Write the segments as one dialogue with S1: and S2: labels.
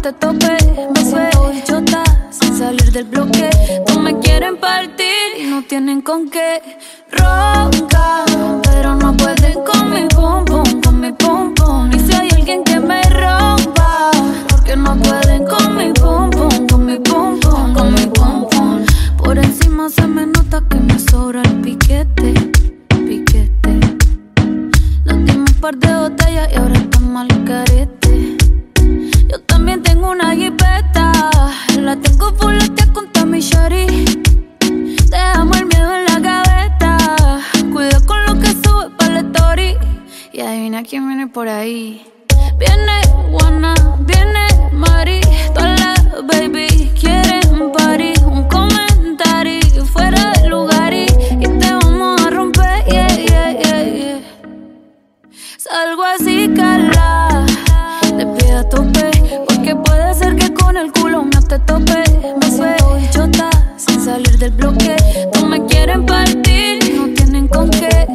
S1: te topé. Me siento bichota sin salir del bloque. No me quieren partir y no tienen con qué. Roncan, pero no pueden con mi pum pum, con mi pum pum. Y si hay alguien que me rompa, porque no pueden con mi pum pum, con mi pum pum, con mi pum pum. Por encima se me nota que me sobra el piquete, piquete. Nos dimos un par de botellas y ahora estamos al carete. Yo también tengo una jipeta, la tengo fuletea con mi shorty. Dejamos el miedo en la gaveta, cuida con lo que sube pa' la story. Y adivina quién viene por ahí. Viene Juana, viene Mari, todas las baby quieren party. Un comentario fuera de lugar y te vamos a romper, yeah, yeah, yeah, yeah. Salgo así, cala, te pido a tope, porque puede ser que con el culo me te tope. Me suelto bichota sin salir del bloque. No me quieren partir y no tienen con qué.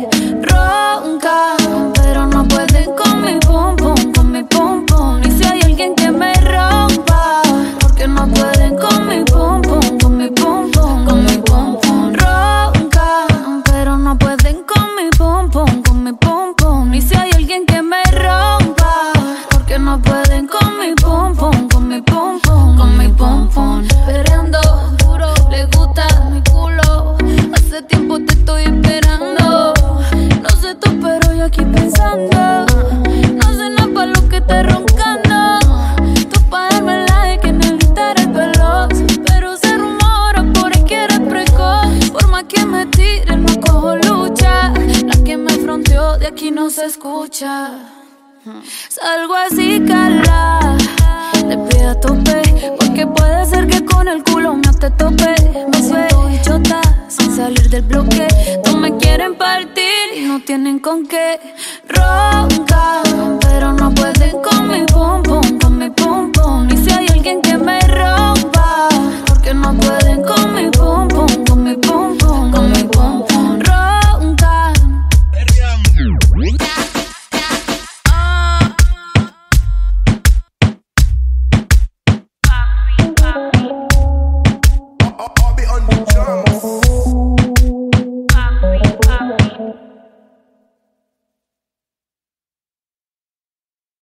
S1: Roncan, pero no pueden con mi pum pum, con mi pum pum. Y si hay alguien que me rompa, porque no pueden con mi pum pum, con mi pum pum, con mi pum pum. Roncan, pero no pueden con mi pum pum, con mi pum pum. Y si hay alguien que me rompa, porque no pueden con mi pum pum, con mi pum pum, con mi pum pum. Perreando duro, le gusta mi culo. Hace tiempo te estoy esperando. No sé tú, pero yo aquí pensando. No sé nada pa' lo que te roncando. Tú pa' darme like en el Instagram veloz, pero se rumora por ahí que eres precoz. Por más que me tire, no cojo lucha. La que me fronteó de aquí no se escucha. Salgo así, cala, te pido a tope, porque puede ser que con el culo me te tope. Me suelto bichota sin salir del bloque. No me quieren partir y no tienen con qué. Roncan, pero no pueden